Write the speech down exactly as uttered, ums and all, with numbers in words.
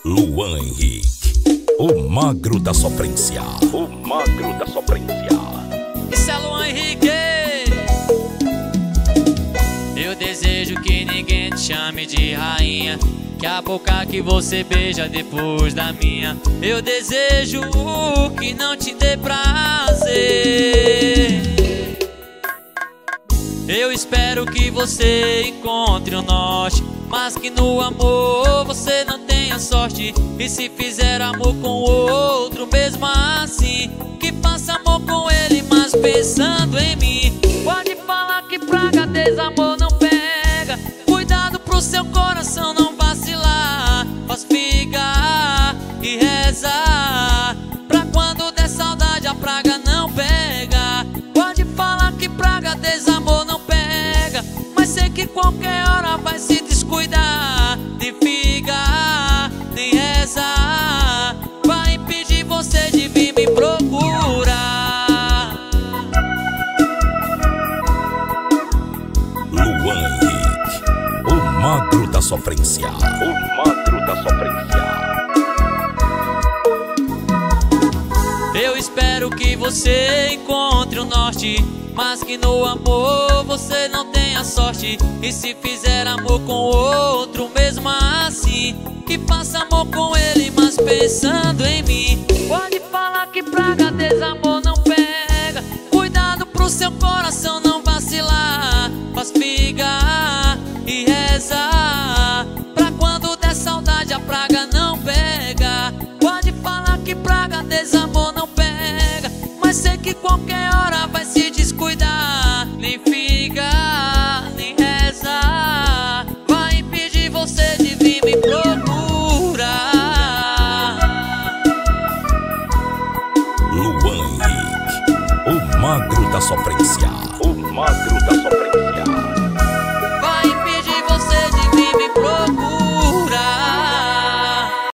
Luan Henrique, o magro da sofrência. O magro da sofrência. Isso é Luan Henrique. Eu desejo que ninguém te chame de rainha, que a boca que você beija depois da minha. Eu desejo que não te dê prazer. Eu espero que você encontre o norte, mas que no amor você não tenha sorte. E se fizer amor com outro, mesmo assim, que faça amor com ele, mas pensando em mim. Pode falar que praga, desamor não pega. Cuidado pro seu coração não vacilar. Faz figa e reza pra quando der saudade a praga não pega. Pode falar que praga, desamor não pega, mas sei que qualquer hora vai se descuidar. Nem figa, nem reza, vai impedir você de vir me procurar. Luan Henrique, o magro da sofrência. O magro da sofrência. Eu espero que você encontre o norte, mas que no amor você não tenha sorte. E se fizer amor com outro, mesmo assim, que faça amor com ele, mas pensando em mim. Pode falar que praga, desamor não pega. Cuidado pro seu coração não vacilar. Faz figa e reza pra quando der saudade a praga não pega. Pode falar que praga, desamor não pega, mas sei que qualquer hora vai se descuidar. Nem figa, nem reza, vai impedir você de vir me procurar. Luan Henrique, o magro da sofrência. O magro da sofrência.